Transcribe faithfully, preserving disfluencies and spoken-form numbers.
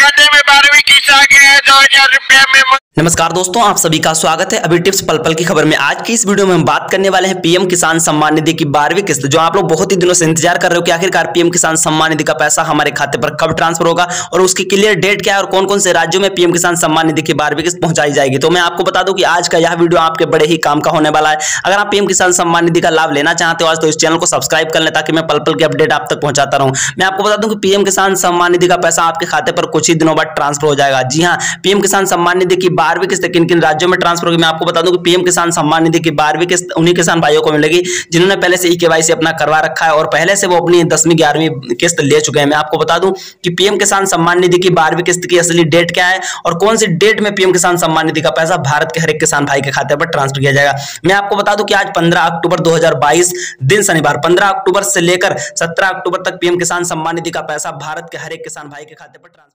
खाते में बारहवीं किस्त आ गया है दो हजार रुपया में। नमस्कार दोस्तों, आप सभी का स्वागत है अभी टिप्स पल पल की खबर में। आज की इस वीडियो में हम बात करने वाले हैं पीएम किसान सम्मान निधि की बारहवीं किस्त, जो आप लोग बहुत ही दिनों से इंतजार कर रहे हो कि आखिरकार पीएम किसान सम्मान निधि का पैसा हमारे खाते पर कब ट्रांसफर होगा और उसकी क्लियर डेट क्या है और कौन कौन से राज्यों में पीएम किसान सम्मान निधि की बारहवीं किस्त पहुंचाई जाएगी। तो मैं आपको बता दूं कि आज का यह वीडियो आपके बड़े ही काम का होने वाला है। अगर आप पीएम किसान सम्मान निधि का लाभ लेना चाहते हो आज, तो इस चैनल को सब्सक्राइब कर लें ताकि मैं पल पल की अपडेट आप तक पहुंचाता रहूं। मैं आपको बता दूं कि पीएम किसान सम्मान निधि का पैसा आपके खाते पर कुछ ही दिनों बाद ट्रांसफर हो जाएगा। जी हां, पीएम किसान सम्मान निधि की बारहवीं किस्त किन किन राज्यों में ट्रांसफर होगी मैं आपको बता दूं कि पीएम किसान सम्मान निधि की बारहवीं किस्त उन्हीं किसान भाइयों को मिलेगी जिन्होंने पहले से ई केवाईसी अपना करवा रखा है और पहले से वो अपनी दसवीं ग्यारहवीं किस्त ले चुके हैं। मैं आपको बता दूं कि पीएम किसान सम्मान निधि की बारहवीं किस्त की असली डेट क्या है और कौन सी डेट में पीएम किसान सम्मान निधि का पैसा भारत के हर एक किसान भाई के खाते पर ट्रांसफर किया जाएगा। मैं आपको बता दूं कि आज पंद्रह अक्टूबर दो हजार बाईस दिन शनिवार पंद्रह अक्टूबर से लेकर सत्रह अक्टूबर तक पीएम किसान सम्मान निधि का पैसा भारत के हर एक किसान भाई के खाते पर ट्रांसफर